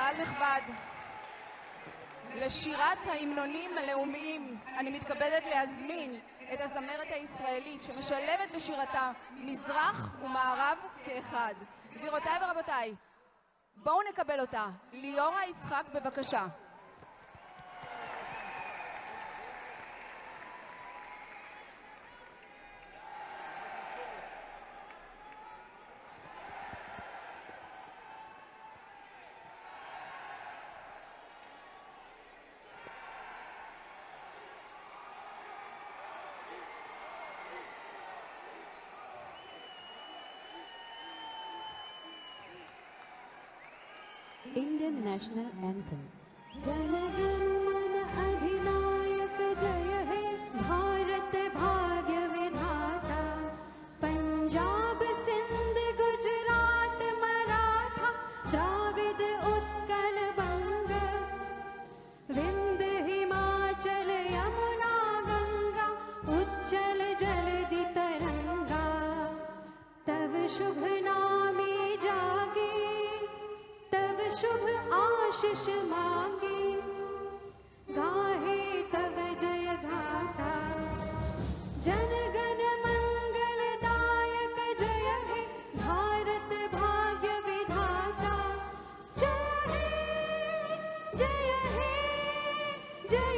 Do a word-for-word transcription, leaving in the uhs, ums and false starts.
קהל נכבד, לשירת ההמנונים הלאומיים אני מתכבדת להזמין את הזמרת הישראלית שמשלבת בשירתה מזרח ומערב כאחד. גבירותיי ורבותיי, בואו נקבל אותה. ליאורה יצחק, בבקשה. Indian National Anthem. जनगण मन अधिनायक जय हे भारत भाग्य विधाता, पंजाब सिंध गुजरात मराठा द्राविड उत्कल बंग, विंध्य हिमाचल यमुना गंगा उच्चल जलधि तरंगा, तव शुभ नामे जागे तव शुभ आशीष मांगे, गाहे तव जय गाथा। जनगण मंगल दायक जय हे भारत भाग्य विधाता, जय हे जय हे जय